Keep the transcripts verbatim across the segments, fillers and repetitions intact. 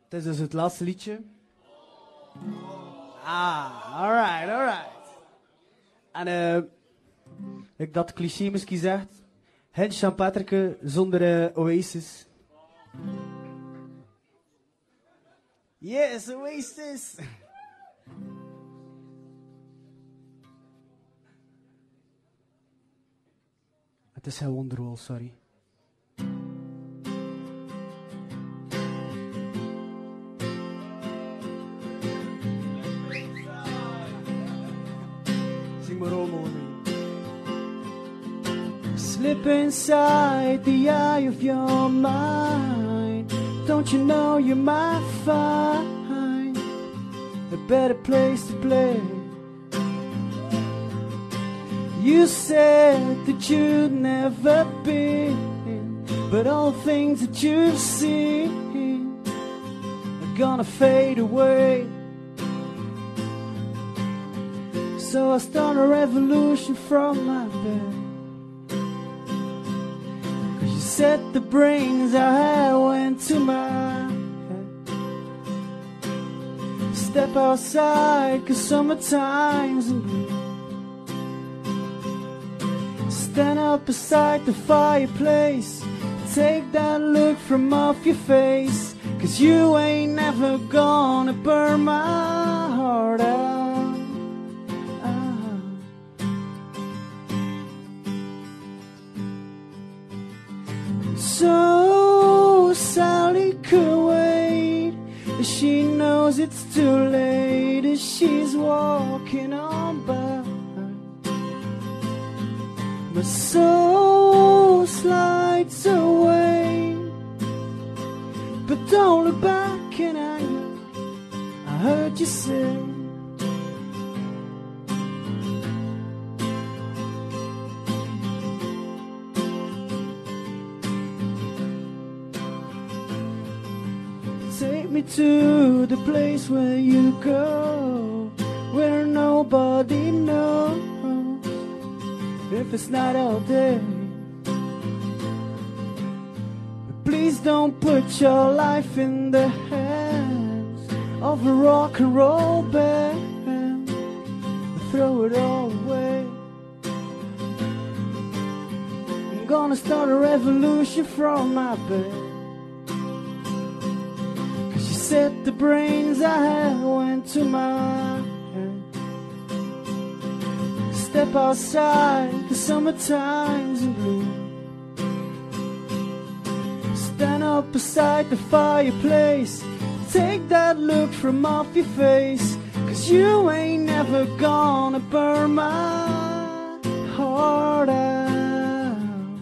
Het is dus het laatste liedje. Ah, alright, alright. En uh, ik dat cliché misschien zegt. Hens en Patrick zonder uh, Oasis. Yes, Oasis! Het is heel Wonderwall, sorry. Zing maar allemaal mee. Slip inside the eye of your mind. Don't you know you might find a better place to play? You said that you'd never been, but all the things that you've seen are gonna fade away. So I start a revolution from my bed. Cause you said the brains I had went to my head. Step outside cause summertime's in blue. Stand up beside the fireplace. Take that look from off your face. Cause you ain't never gonna burn my heart out. out. So Sally could wait. She knows it's too late as she's walking on by. My soul slides away, but don't look back in anger. I heard you say take me to the place where you go, where nobody knows. If it's not all day, please don't put your life in the hands of a rock and roll band. Throw it all away. I'm gonna start a revolution from my bed. Cause you said the brains I had went to my step outside, the summertime's in blue. Stand up beside the fireplace. Take that look from off your face. Cause you ain't never gonna burn my heart out.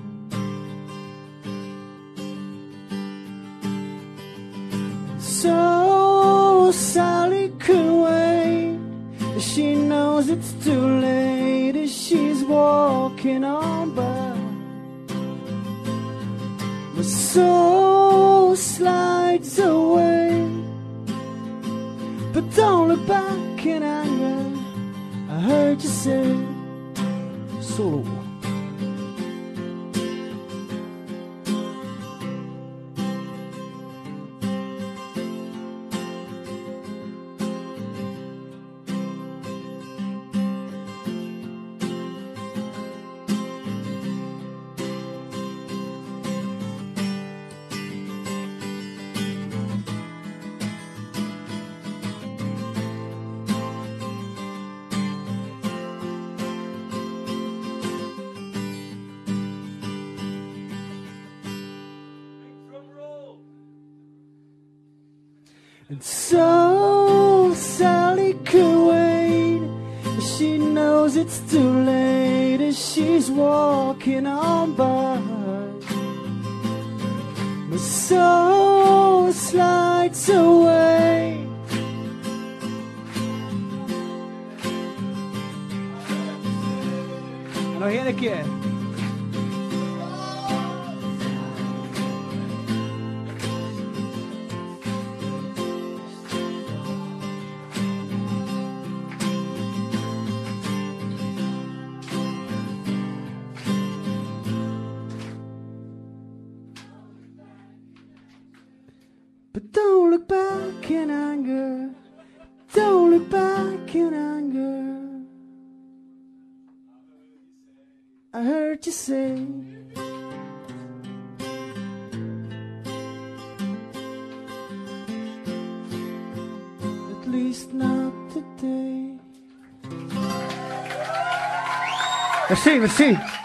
So Sally could wait. She knows it's too late as she's walking on by. My soul slides away, but don't look back in anger. I heard you say solo. And so Sally could wait. She knows it's too late as she's walking on by. My soul slides away. En nog één keer. But don't look back in anger. Don't look back in anger. I heard you say, at least not today. Merci, merci.